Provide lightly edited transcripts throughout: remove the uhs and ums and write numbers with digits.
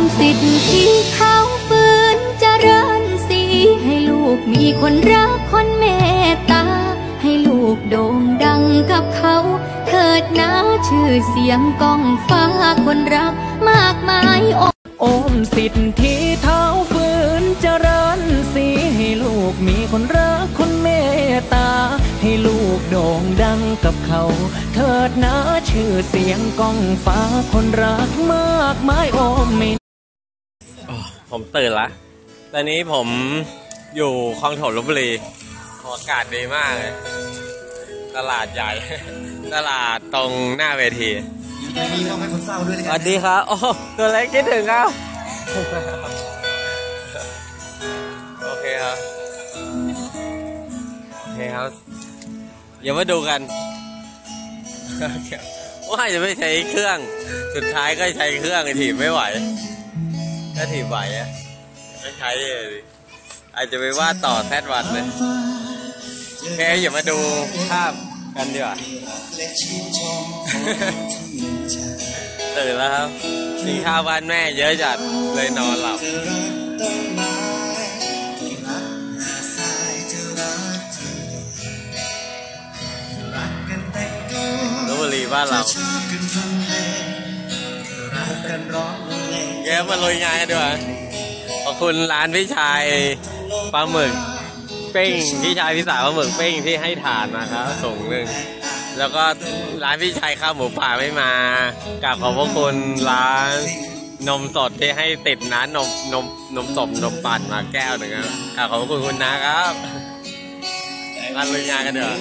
สิทธิ์ที่เขาฝืนเจริญสีให้ลูกมีคนรักคนเมตตาให้ลูกโด่งดังกับเขาเถิดนะชื่อเสียงก้องฟ้าคนรักมากมายโอมสิทธิ์ที่เท้าฝืนเจริญสีให้ลูกมีคนรักคนเมตตาให้ลูกโด่งดังกับเขาเถิดนะชื่อเสียงก้องฟ้าคนรักมากมายโอมมินผมตื่นละตอนนี้ผมอยู่คลองถมลพบุรีอากาศดีมากเลยตลาดใหญ่ ตลาดตรงหน้าเวทีมีมอบให้คนเศร้าด้วยเลยสวัสดีครับโอ้ตัวเล็กคิดถึงครับโอเคครับโอเคครับอย่ามาดูกันว่าจะไม่ใช้เครื่องสุดท้ายก็ใช้เครื่องถีบไม่ไหวถ้าถีบไหวอะไม่ใช้เลยอาจจะไปว่าต่อแซดวันเลยแค่อย่ามาดูภาพกันดีกว่าตื่นแล้วครับกินข้าวบ้านแม่เยอะจัดเลยนอนหลับลพบุรีบ้านเราแกมาลุยงานกันดีกว่าขอบคุณร้านพี่ชายปลาหมึกเป้งพี่ชายพี่สาวปลาหมึกเป้งที่ให้ทานมาครับส่งหนึ่งแล้วก็ร้านพี่ชายข้าวหมูป่าไม่มากราบขอบพระคุณร้านนมสดที่ให้ติดน้นมสดนมปั่นมาแก้วหนึ่งครับกราบขอบพระคุณคุณนะครับมาลุยงานกันเถอะ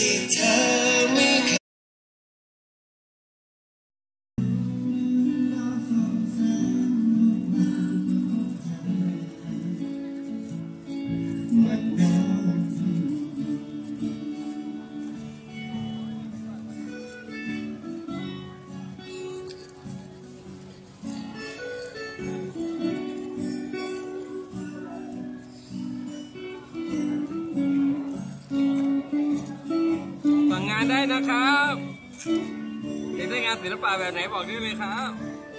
งานได้นะครับอยากได้งานศิลปะแบบไหนบอกได้เลยครับ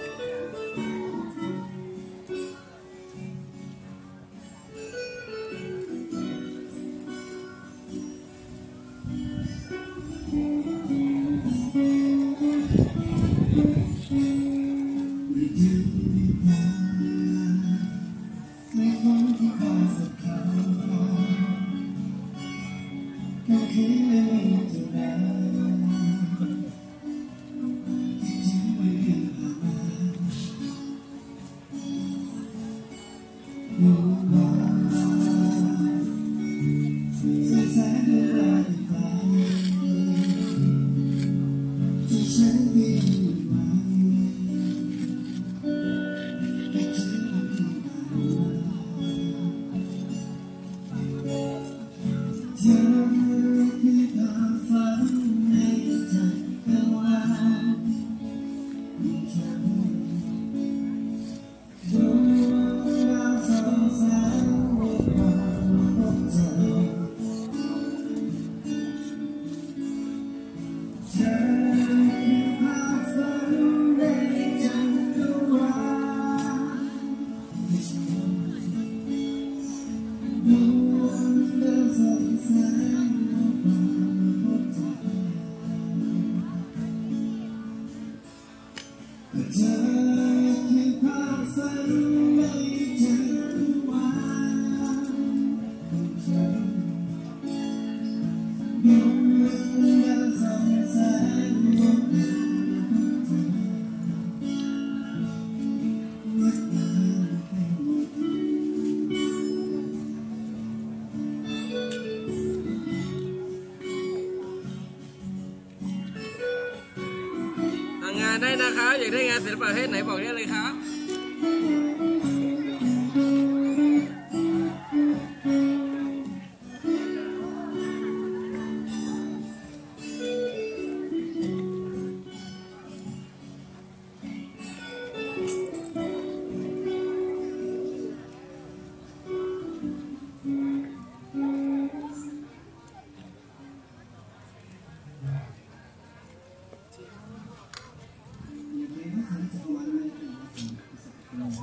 งานได้นะครับอยากได้งานศิลปะประเภทไหนบอกได้เลยครับ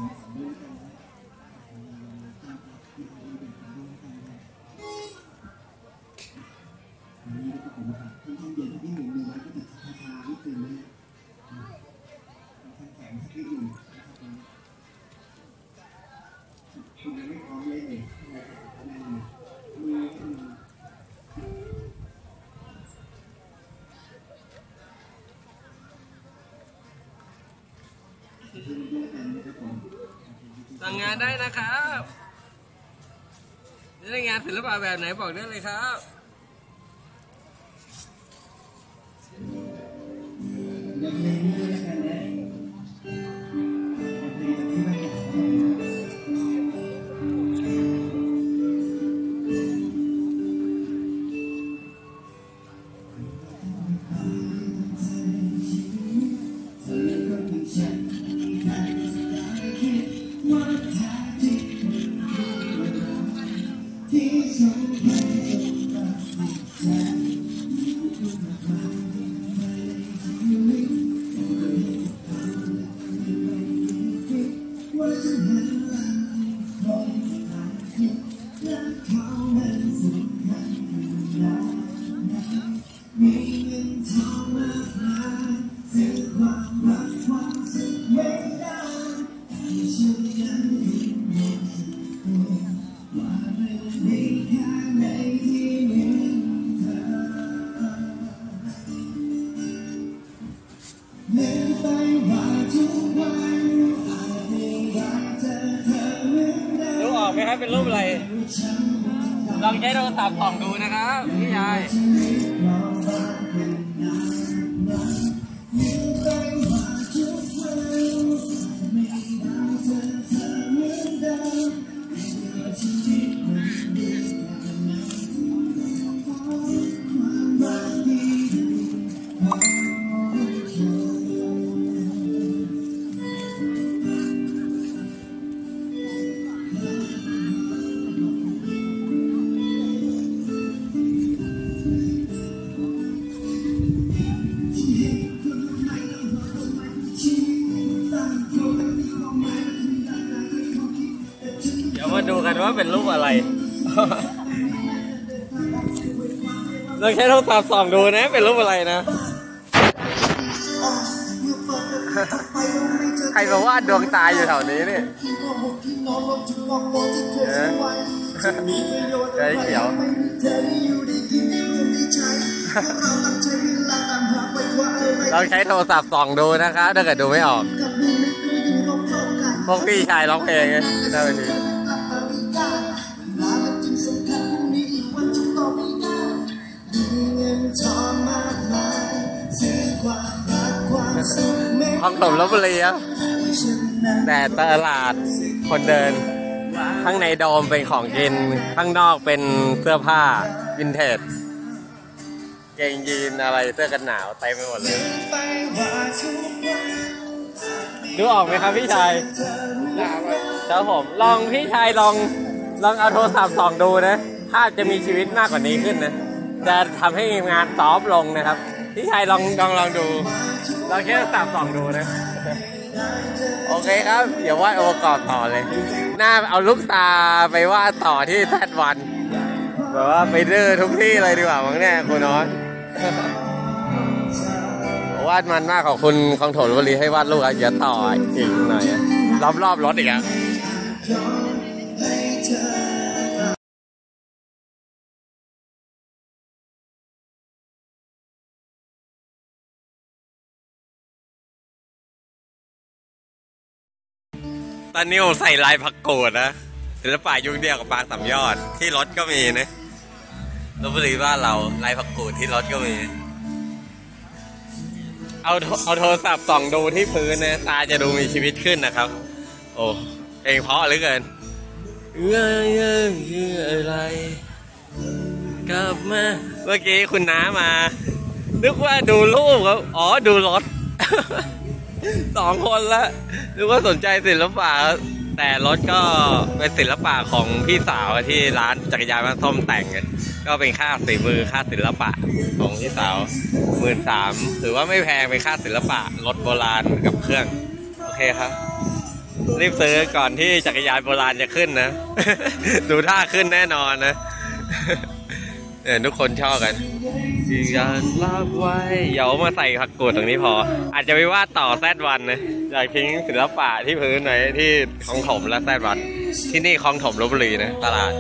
สั่งงานได้นะครับนี่งานศิลปะแบบไหนบอกได้เลยครับรู้ออกไหมครับเป็นรูปอะไรลองใช้โทรศัพท์ส่องดูนะครับพี่ชายมาดูกันว่าเป็นรูปอะไร เราใช้โทรศัพท์ส่องดูนะเป็นรูปอะไรนะ ใครบอกว่าดวงตาอยู่แถวนี้เนี่ยใจเขียวเราใช้โทรศัพท์ส่องดูนะครับถ้าเกิดดูไม่ออกพวกพี่ชายร้องเพลงไงได้ไหมทีคลองถมลพบุรีครับแต่ตลาดคนเดินข้างในโดมเป็นของกินข้างนอกเป็นเสื้อผ้าวินเทจเกงยีนอะไรเสื้อกันหนาวเต็มไปหมดเลยดูออกไหมครับพี่ชายครับผมลองพี่ชายลองเอาโทรศัพท์ส่องดูนะภาพจะมีชีวิตมากกว่านี้ขึ้นนะจะทำให้งานซอฟต์ลงนะครับพี่ชายลองดูเราแค่สับส่องดูนะโอเคครับเดี๋ยววาดองค์ประกอบต่อเลยน่าเอาลูกตาไปวาดต่อที่แซดวันแบบว่าไปดื้อทุกที่เลยดีกว่ามั้งเนี่ยคุณน้อยวาดมันมากของคุณคลองถมลพบุรีให้วาดลูกอย่าต่ออีกหน่อยรอบรถอีกอ่ะตอนนี้ผมใส่ลายผักโกดนะศิลปะยุคเดียวกับปางสามยอดที่รถก็มีนะลพบุรีบ้านเราลายผักโกดที่รถก็มีเอาโทรศัพท์ส่องดูที่พื้นนะตาจะดูมีชีวิตขึ้นนะครับโอ้เพลงเพราะเหลือเกินอะไรกลับมาเมื่อกี้คุณน้ามานึกว่าดูรูปครับอ๋อดูรถ 2 คนละนึกว่าสนใจศิลปะแต่รถก็เป็นศิลปะของพี่สาวที่ร้านจักรยานบ้านส้มแต่งก็เป็นค่าฝีมือค่าศิลปะของพี่สาว13,000ถือว่าไม่แพงเป็นค่าศิลปะรถโบราณกับเครื่องโอเคครับรีบซื้อก่อนที่จักรยานโบราณจะขึ้นนะ ดูท่าขึ้นแน่นอนนะ ทุกคนชอบกันยืนยันรับไว้เดี๋ยวมาใส่ผักกูดตรงนี้พอ อาจจะไปวาดต่อแซดวันนะอยากทิ้งศิลปะที่พื้นไหนที่คลองถมและแซดวันที่นี่คลองถมลพบุรีนะตลาด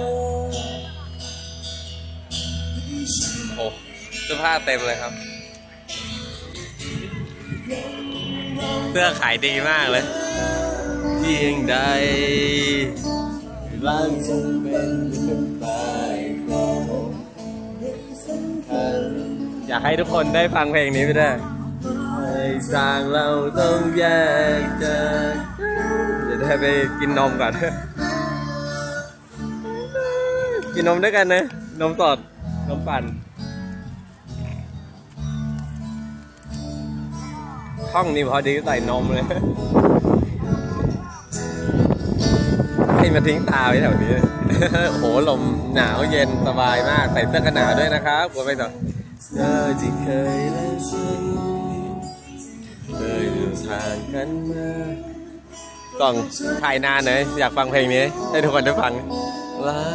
โอ้เสื้อผ้าเต็มเลยครับเสื้อขายดีมากเลยเพียงใดร่างคงเป็นไปอยากให้ทุกคนได้ฟังเพลงนี้ไปด้วยให้สร้างเราต้องแยกจากจะได้ไปกินนมก่อน กินนมด้วยกันนะนมสดนมปั่นห้องนี้พอดีใส่นมเลยให้มาทิ้งตาไว้แถวนี้ โอ้โหลมหนาวเย็นสบายมากใส่เสื้อกันหนาวด้วยนะครับกลัวไม่ต่อที่เคยและฉันเคยเดินทางกันมากล่องถ่ายนานเลยอยากฟังเพลงนี้ให้ทุกคนได้ฟังลา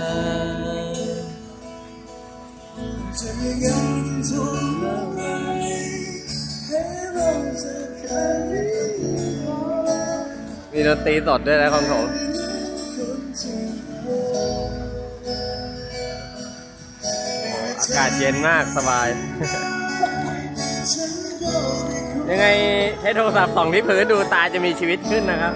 มีดนตรีสดด้วยนะของผมอากาศเย็นมากสบาย ยังไงใช้โทรศัพท์ส่องที่พื้นดูตาจะมีชีวิตขึ้นนะครับ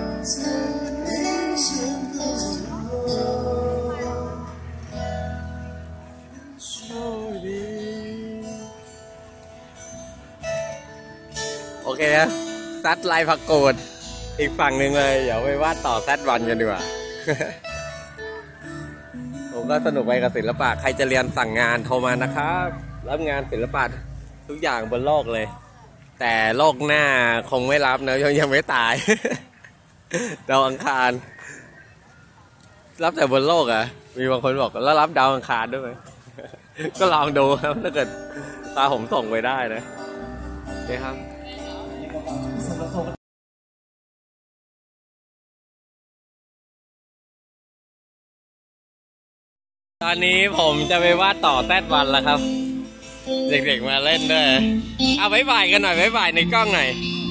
โอเคนะซัดลายผักกูดอีกฝั่งหนึ่งเลยเดี๋ยวไปวาดต่อแซดวันกันดีกว่า ผมก็สนุกไปกับศิลปะใครจะเรียนสั่งงานโทรมานะครับรับงานศิลปะทุกอย่างบนโลกเลยแต่โลกหน้าคงไม่รับนะยังไม่ตาย ดาวอังคารรับแต่บนโลกอ่ะมีบางคนบอกแล้วรับดาวอังคารด้วยไหม ก็ลองดูครับถ้าเกิดตาผมส่งไปได้นะโอเคครับตอนนี้ผมจะไปวาดต่อแซดวันแล้วครับเด็กๆมาเล่นด้วยเอาบ๊ายบายกันหน่อยบ๊ายบายในกล้องหน่อย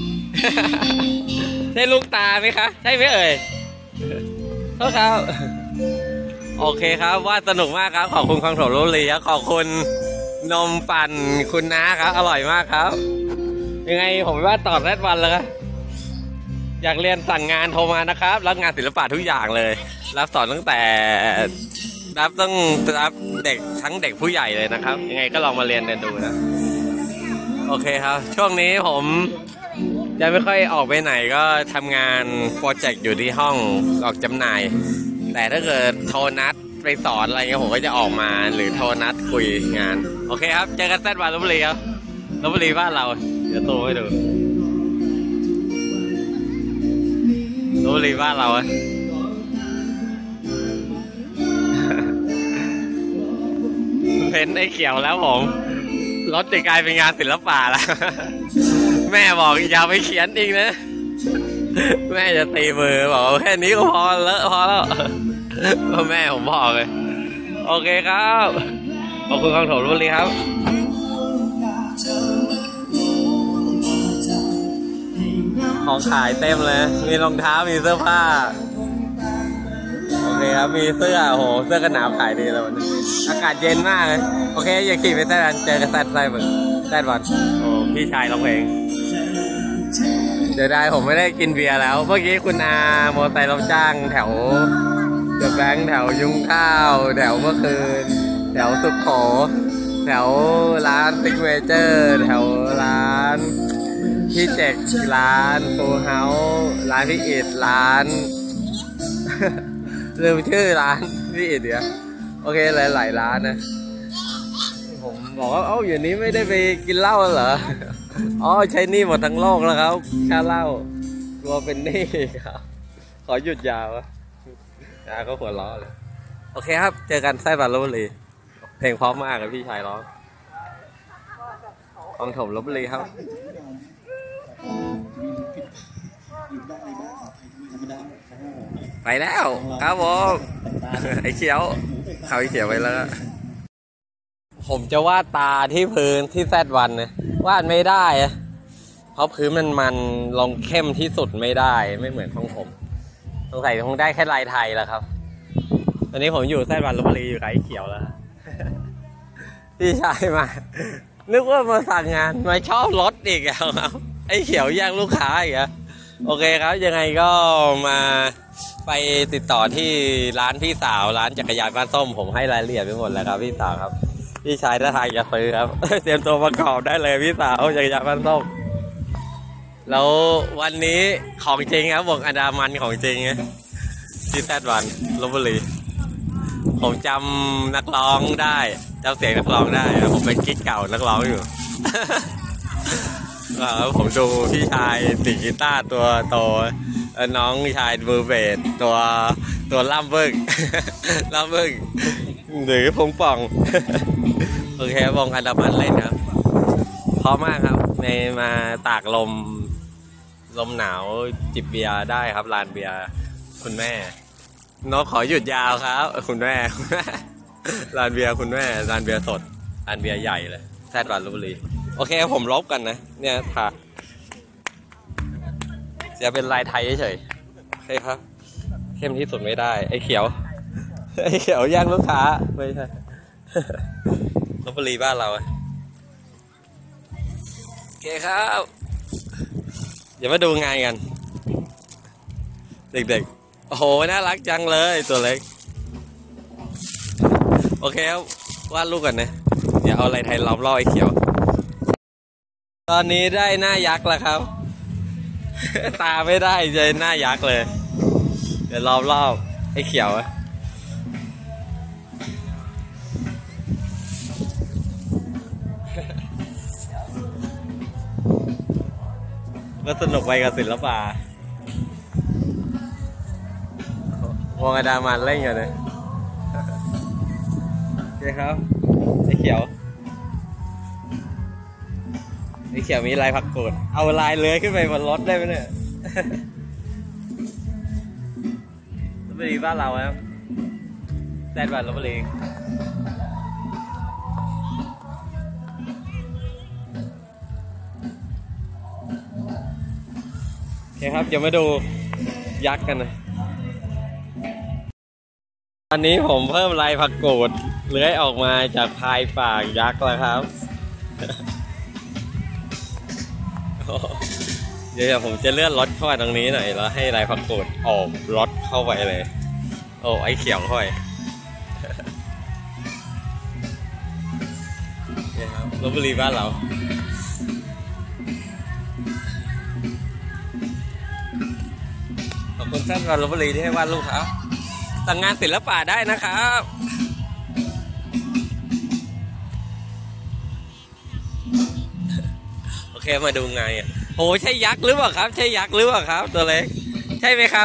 ใช่ลูกตาไหมคะใช่ไหมเอ่ยโทษครับโอเคครับวาดสนุกมากครับขอบคุณคลองถมลพบุรีขอบคุณนมปั่นคุณน้าครับอร่อยมากครับยังไงผมวาดต่อแซดวันแล้วครับอยากเรียนสั่งงานโทรมานะครับรับงานศิลปะทุกอย่างเลยรับสอนตั้งแต่ต้องรับเด็กทั้งเด็กผู้ใหญ่เลยนะครับยังไงก็ลองมาเรียนกันดูนะโอเคครับช่วงนี้ผมจะไม่ค่อยออกไปไหนก็ทำงานโปรเจกต์อยู่ที่ห้องออกจำหน่ายแต่ถ้าเกิดโทรนัดไปสอนอะไรเงี้ยผมก็จะออกมาหรือโทรนัดคุยงานโอเคครับเจอกันแซดวันลพบุรีครับลพบุรีบ้านเราเดี๋ยวโทรให้ดูลพบุรีบ้านเราเพ้นไอ้เขียวแล้วผมรถจะกลายเป็นงานศิลปะแล้วแม่บอกอย่าไปเขียนอีกนะแม่จะตีมือบอกแค่นี้ก็พอแล้วแม่ผมบอกเลยโอเคครับขอบคุณคลองถมลพบุรีครับของขายเต็มเลยมีรองเท้ามีเสื้อผ้าโอเคครับมีเสื้อโหเสื้อกันหนาวขายดีแล้ววันนี้อากาศเย็นมากเลยโอเคอย่าขี่ไปแซดวันเจอกันแซดวันโอ้พี่ชายร้องเพลงเดี๋ยวได้ผมไม่ได้กินเบียร์แล้วเมื่อกี้คุณอาโมไซค์รับจ้างแถวเดอะแบงค์แถวยุ้งข้าวแถวเมื่อคืนแถวสุขโขแถวร้านซิกเนเจอร์แถวร้านพี่เจ็กร้านฟูเฮาส์ร้านพี่อิดร้านลืมชื่อร้านพี่อิดเดี๋ยวโอเคหลายร้านนะผมบอกว่าอย่างนี้ไม่ได้ไปกินเหล้าเหรอใช้หนี้หมดทั้งโลกแล้วครับค่าเหล้ากลัวเป็นหนี้ครับขอหยุดยาวก็หัวล้อเลยโอเคครับเจอกันแซดวันลพบุรีเพลงเพราะมากเลยพี่ชายร้องคลองถมลพบุรีครับไปแล้วครับผมไอ้เขียวเขาไอ้เขียวไปแล้วผมจะวาดตาที่พื้นที่แซดวันนะวาดไม่ได้เพราะพื้นมันลงเข้มที่สุดไม่ได้ไม่เหมือนของผมสงสัยคงได้แค่ลายไทยแล้วครับตอนนี้ผมอยู่แซดวันลพบุรีอยู่กับไอ้เขียวแล้วพี่ชายมานึกว่ามาสั่งงานมาชอบรถอีกแล้วครับไอ้เขียวแย่งลูกค้าอีกอะโอเคครับยังไงก็มาไปติดต่อที่ร้านพี่สาวร้านจักรยานบ้านส้มผมให้รายละเอียดไปหมดแล้วครับพี่สาวครับพี่ชายถ้าทางจะซื้อครับ เตรียมตัวประกอบได้เลยพี่สาวจักรยานบ้านส้มแล้ววันนี้ของจริงครับวงอันดามันของจริงที่แซดวันลพบุรีผมจำนักร้องได้จำเสียงนักร้องได้ผมเป็นกิ๊กเก่านักร้องอยู่ ผมดูพี่ชายตีกีตาร์ตัวโตน้องชายมือเบสตัวล่ำบึ้ง ล่ำบึ้งหรือพงป่อง โอเควงอันดามันเล่นครับเพราะมากครับในมาตากลมหนาวจิบเบียร์ได้ครับลานเบียร์คุณแม่น้องขอหยุดยาวครับคุณแม่ลานเบียร์คุณแม่ลานเบียร์สดลานเบียร์ใหญ่เลยแซดวันลพบุรีโอเคผมลบกันนะเนี่ยค่ะจะเป็นลายไทยเฉยโอเคครับเข้มที่สุดไม่ได้ไอ้เขียวแย่งลูกค้าไม่ใช่ลพบุรีบ้านเราโอเคครับเดี๋ยวมาดูงานกันเด็กๆโอ้โหน่ารักจังเลยตัวเล็กโอเคครับวาดรูปกันนะเดี๋ยวเอาลายไทยล้อมรอบไอ้เขียวตอนนี้ได้หน้ายักษ์แล้วครับ ตาไม่ได้ใจหน้ายักษ์เลยเดี๋ยวล้อมรอบไอ้เขียวก็สนุกไปกับศิลปะวงอันดามันเล่นกันเลยโอเคครับไอ้เขียวมีลายผักกูดเอาลายเลื้อยขึ้นไปบนรถได้ไหมเนี่ยลพบุรีบ้านเราครับแซดวันลพบุรีโอเคครับเดี๋ยวมาดูยักษ์กันนะตอนนี้ผมเพิ่มลายผักกูดเลื้อยออกมาจากภายปากยักษ์แล้วครับเดี๋ยวผมจะเลื่อนรถเข้าไปตรงนี้หน่อยแล้วให้ลายผักกูดออกรถเข้าไปเลยโอ้ไอ้เขียวค่อยนี่ครับลพบุรีบ้านเราขอบคุณท่านลพบุรีที่ให้วาดรูปครับสั่งงานศิลปะได้นะครับโอเคมาดูไงโอ้ใช่ยักษ์หรือเปล่าครับใช่ยักษ์หรือเปล่าครับตัวเล็กใช่ไหมครับ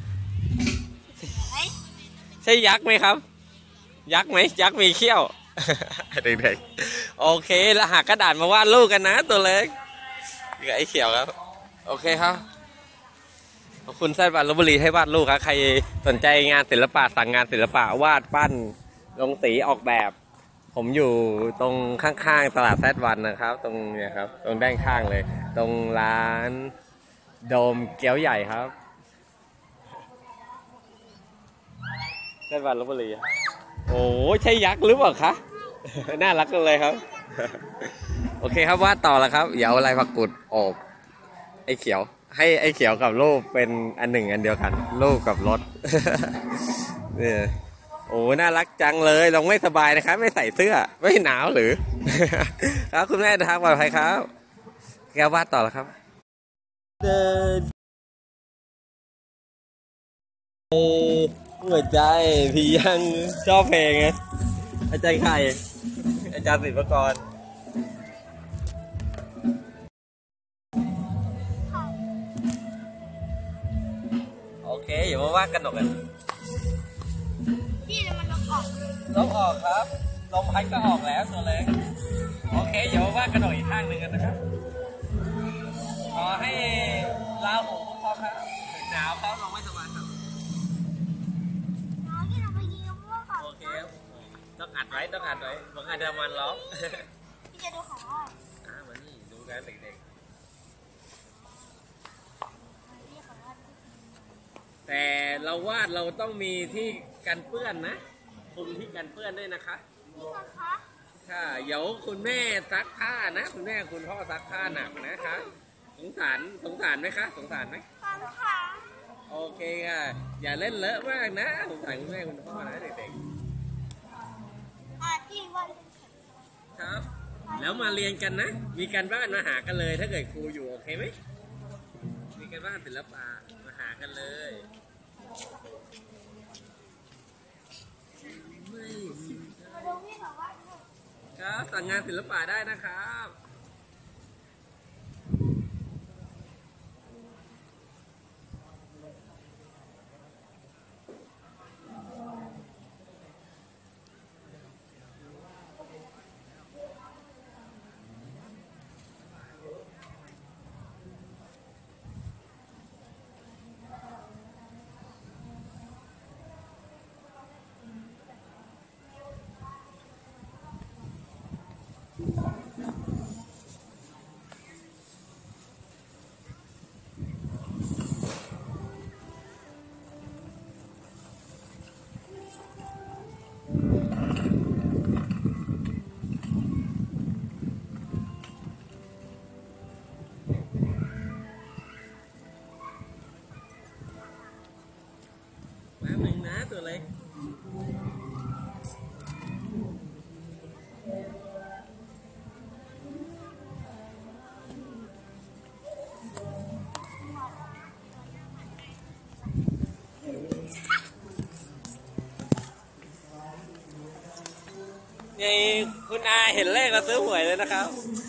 ใช่ยักษ์ไหมครับยักษ์ไหมยักษ์มีเขี้ยว เด็กๆโอเคแล้วหากกระดาษมาวาดรูปกันนะตัวเล็กกับไอ้เขียวครับโอเคครับขอบคุณแซดวันลพบุรีให้วาดรูปครับใครสนใจงานศิลปะสั่งงานศิลปะวาดปั้นลงสีออกแบบผมอยู่ตรงข้างๆตลาดแซดวันนะครับตรงเนี่ยครับตรงด้านข้างเลยตรงร้านโดมเกี๊ยวใหญ่ครับแซดวันลพบุรีโอ้ใช่ยักษ์หรือเปล่าคะน่ารักกันเลยครับโอเคครับวาดต่อแล้วครับเดี๋ยวลายผักกูดออกไอ้เขียวให้ไอ้เขียวกับรูปเป็นอันหนึ่งอันเดียวกันรูปกับรถนี่โอ้น่ารักจังเลยลงไม่สบายนะครับไม่ใส่เสื้อไม่หนาวหรือ ครับคุณแม่ทางปลอดภัยครับแกวาดต่อแล้วครับหัวใจพี่ยังชอบเพลงไงอาจารย์ไข่อาจารย์ศิลปากรโอเคอย่ามาวาดกันหนกกันพี่มันลบออกครับลมพัดก็ออกแล้วตัวเล็กโอเคอย่ามาวาดกันหนกอีกข้างหนึ่งกันนะครับขอให้ลาหูพอครับหนาวครับลงไม่สบายครับอัดไว้ต้องอัดไว้บางอันจะมันร้องพี่จะดูของพ่อมานี่ดูกันเด็กๆแต่เราวาดเราต้องมีที่กันเปื้อนนะคุมที่กันเปื้อนด้วยนะคะนี่นะคะค่ะเดี๋ยวคุณแม่ซักผ้านะคุณแม่คุณพ่อซักผ้าหนักนะคะสงสารไหมคะสงสารไหมฟังค่ะโอเคค่ะอย่าเล่นเลอะมากนะสงสารคุณแม่คุณพ่อนะเด็กที่วันๆครับแล้วมาเรียนกันนะมีการบ้านมาหากันเลยถ้าเกิดครูอยู่โอเคไหมมีการบ้านศิลปะมาหากันเลยมาดูพี่บอกว่าครับสั่งงานศิลปะได้นะครับแป๊บนึงนะตัวเล็กนี่คุณอาเห็นเลขแล้วซื้อหวยเลยนะครับ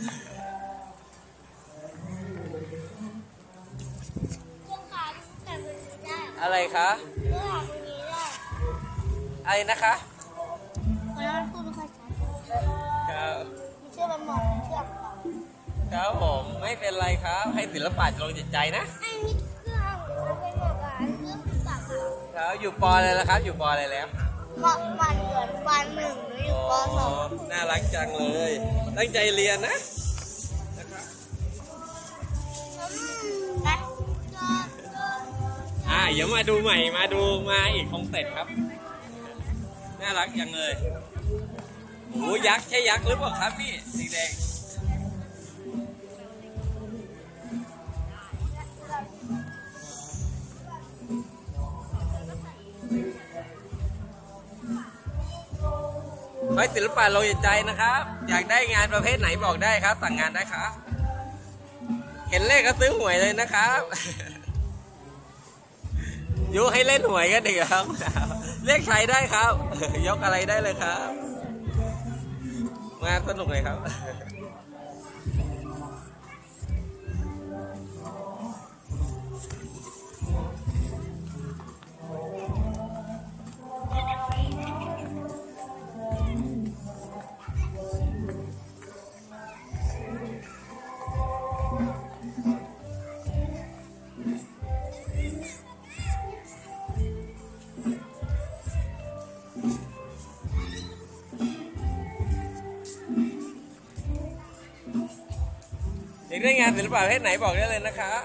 เครื่องขาแต่มันได้อะไรคะเครื่องขาตรงนี้ได้อะไรนะคะเพราะมันพูดไม่ค่อยชัดครับไม่ใช่มันหมดเชือกต่อครับผมไม่เป็นไรครับให้ศิลปะลงจิตใจนะไอ้นี่เครื่องมันเป็นแบบเครื่องตักอะครับอยู่ปออะไรแล้วครับอยู่ปออะไรแล้วมันเหมือนวันหนึ่งหรืออยู่ปสองน่ารักจังเลยตั้งใจเรียนนะนะเดี๋ยวมาดูใหม่มาอีกคงเสร็จครับน่ารักจังเลยโอ้ยักษ์ใช่ยักษ์หรือเปล่าครับพี่สีแดงไว้ศิลปะลงจิตใจนะครับ อยากได้งานประเภทไหนบอกได้ครับสั่งงานได้ครับเห็นเลขก็ซื้อหวยเลยนะครับ ยุให้เล่นหวยกันดีครับเรียกใช้ได้ครับ ยกอะไรได้เลยครับงานสนุกเลยครับอยากได้งานศิลปะประเภทไหนบอกได้เลยนะครับ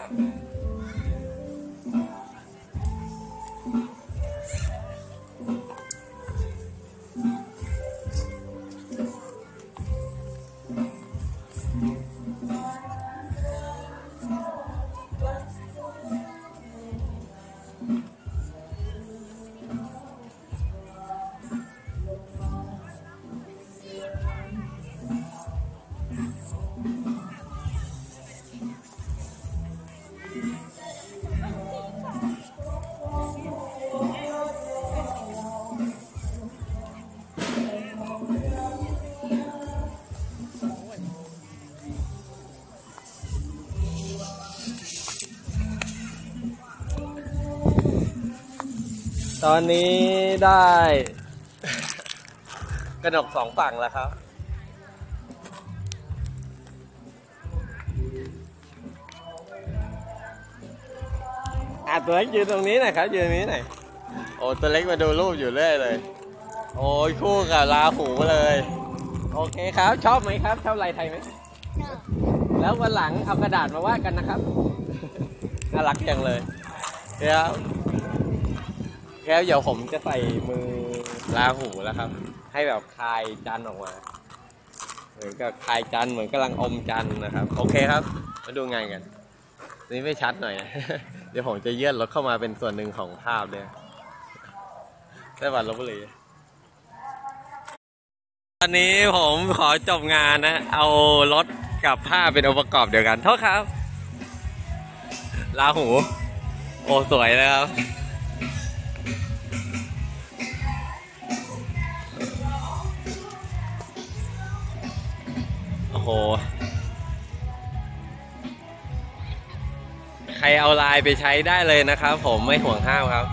ตอนนี้ได้กระหนกสองฝั่งแล้วครับตัวเล็กยืนตรงนี้หน่อยครับยืนตรงนี้หน่อยโอ้ตัวเล็กมาดูรูปอยู่เรื่อยเลยโอ้ยคู่กับราหูเลย โอเคครับ ชอบไหมครับ ชอบลายไทยไหม แล้ววันหลังเอากระดาษมาวาดกันนะครับ น่ารักจังเลยแล้วเดี๋ยวผมจะใส่มือราหูแล้วครับ ให้แบบคายจันออกมา เหมือนกับคายจันเหมือนกำลังอมจันนะครับ โอเคครับ มาดูงานกัน นี่ไม่ชัดหน่อยนะ เดี๋ยวผมจะเยื่อนรถเข้ามาเป็นส่วนหนึ่งของภาพเลยไต้หวันลพบุรีตอนนี้ผมขอจบงานนะ เอารถกับภาพเป็นองค์ประกอบเดียวกันโทษครับราหู โอ้สวยเลยครับโอ้โหใครเอาลายไปใช้ได้เลยนะครับผมไม่ห่วงห้ามครับ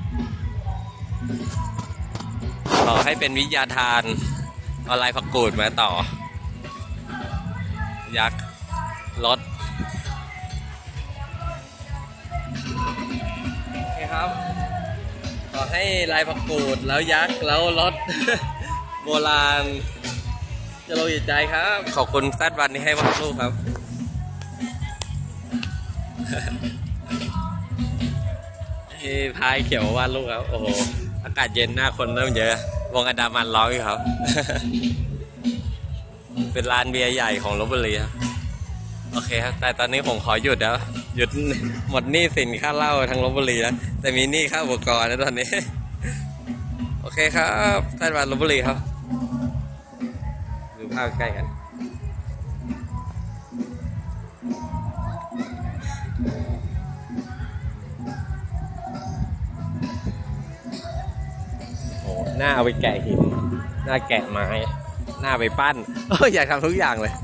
ขอให้เป็นวิทยาทานเอาลายผักกูดมาต่อยักษ์รถโอเคครับขอให้ลายผักกูดแล้วยักษ์แล้วรถ โบราณจะโรยใจครับขอบคุณแซดวันที่ให้วาดรูปครับ ที่พายเขียววาดรูปครับโอ้โหอากาศเย็นหน้าคนเริ่มเยอะวงอันดามันร้องอยู่ครับ เป็นร้านเบียร์ใหญ่ของลพบุรีครับโอเคครับแต่ตอนนี้ผมขอหยุดแล้วหยุดหมดหนี้สินค่าเหล้าทั้งลพบุรีแล้วแต่มีหนี้ค่าอุปกรณ์นะตอนนี้ โอเคครับท่านวันลพบุรีครับดูภาพใกล้กันโอ้หน้าเอาไปแกะหินหน้าแกะไม้หน้าไปปั้นอยากทำทุกอย่างเลย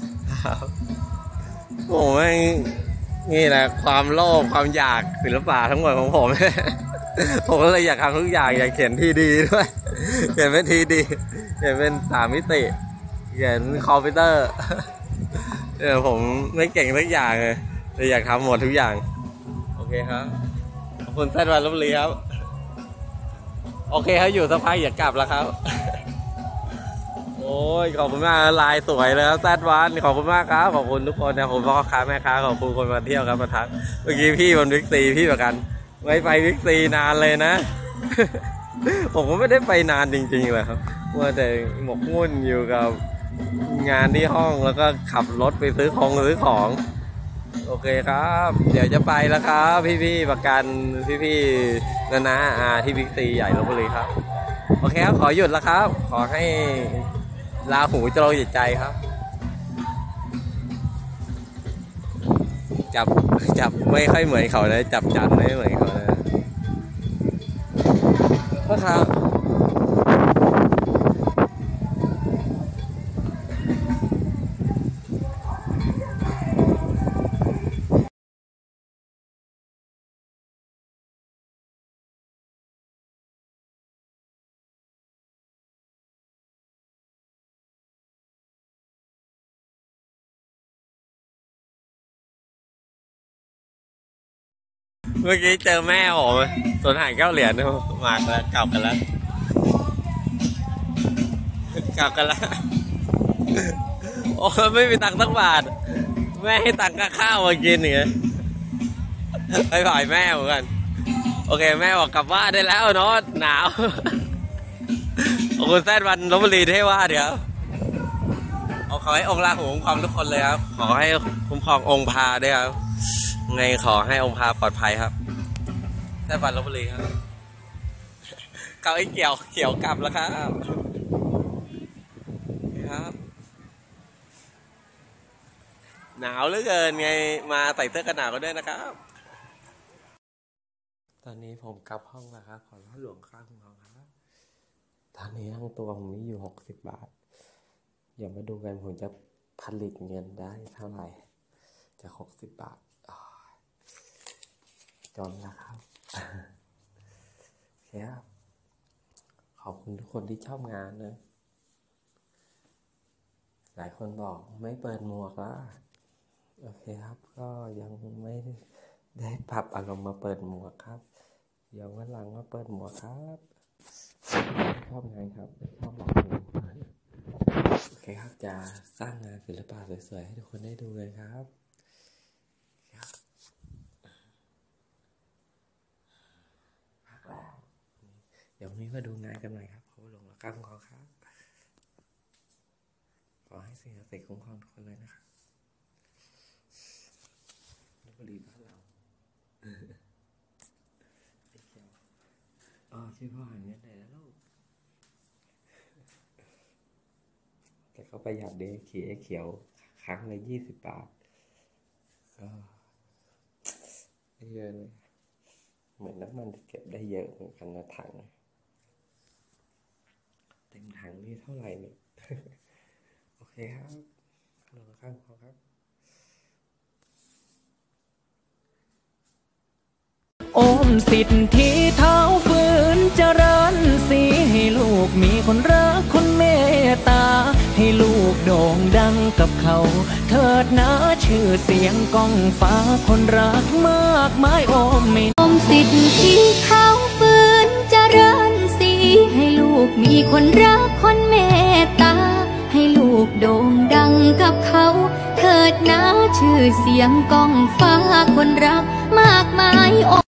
โอ้ไม่นี่แหละความโลภความอยากศิลปะทั้งหมดของผม ผมก็เลยอยากทำทุกอย่างอยากเขียนทีดีด้วยเขียนเป็นทีดีเขียนเป็น3 มิติเขียนคอมพิวเตอร์ผมไม่เก่งทุกอย่างเลยแต่อยากทำหมดทุกอย่างโอเคครับขอบคุณแซดวันลพบุรีครับโอเคครับอยู่สักพักอยากกลับแล้วครับโอ้ยขอบคุณมากลายสวยเลยครับแซดวันขอบคุณมากครับขอบคุณทุกคนนะผมพ่อค้าแม่ค้าขอบคุณคนมาเที่ยวครับมาทักเมื่อกี้พี่บนบิ๊กซีพี่ประกันไม่ไปบิ๊กซีนานเลยนะ ผมก็ไม่ได้ไปนานจริงๆเลยครับว่าแต่หมกมุ่นอยู่กับงานที่ห้องแล้วก็ขับรถไปซื้อของโอเคครับเดี๋ยวจะไปแล้วครับพี่ๆประกันพี่ๆนะที่บิ๊กซีใหญ่ลพบุรีครับโอเคครับขอหยุดแล้วครับขอให้ราหูจะโรยใจครับจับไม่ค่อยเหมือนเขาเลยจับจันไม่เหมือนเขาเลยก็ครับเมื่อกี้เจอแม่ผมสวนหาง9 เหรียญมาแล้วกลับกันแล้วโอ้ไม่มีตังค์สักบาทแม่ให้ตังค์ข้าวมากินอย่างเงี้ยไปผ่ายแม่เหมือนกันโอเคแม่บอกกลับบ้านได้แล้วเนาะหนาวขอบคุณแซดวันลพบุรีที่ว่าเดี๋ยวขอให้องค์ราหูคุ้มครองทุกคนเลยครับขอให้คุ้มครององค์พาด้วยครับไงขอให้องค์พาปลอดภัยครับแซดวันลพบุรีครับเขาไอ้เขียวกลับแล้วครับหนาวเหลือเกินไงมาใส่เสื้อกันหนาวกันด้วยนะครับตอนนี้ผมกลับห้องแล้วครับขอรับหลวงข้างห้องครับตอนนี้ทั้งตัวผมมีอยู่60 บาทอย่ามาดูกันผมจะผลิตเงินได้เท่าไหร่จาก60 บาทจนแล้วครับครับขอบคุณทุกคนที่ชอบงานนะหลายคนบอกไม่เปิดหมวกแล้วโอเคครับก็ยังไม่ได้ปรับอารมณ์มาเปิดหมวกครับเดี๋ยววันหลังมาเปิดหมวกครับชอบงานครับชอบโอเคครับจะสร้างงานศิลปะสวยๆให้ทุกคนได้ดูเลยครับเดี๋ยวนี้มาดูงานกันหน่อยครับขอหลวงรักกันขอครับขอให้สิ่งศักดิ์สิทธิ์คุ้มครองทุกคนเลยนะครับลพบุรีบ้านเราชื่อพ่อหันเงินไหนนะลูกแต่เขาประหยัดเด็กเขียวครั้งละ20 บาทก็ไม่เยอะเลยเหมือนน้ำมันเก็บได้เยอะเหมือนกันนะถังเต็มถังนี่เท่าไหร่เนี่ย โอเคครับขนมข้างพอครับโอมสิทธิเท้าฝืนเจริญสีให้ลูกมีคนรักคนเมตตาให้ลูกโด่งดังกับเขาเถิดนะชื่อเสียงก้องฟ้าคนรักมากมายโอมไม่โอมสิทธิเท้าฝืนเจริญสีให้ลูกมีคนรักคนเมตตาให้ลูกโด่งดังกับเขาเถิดนะชื่อเสียงก้องฟ้าคนรักมากมาย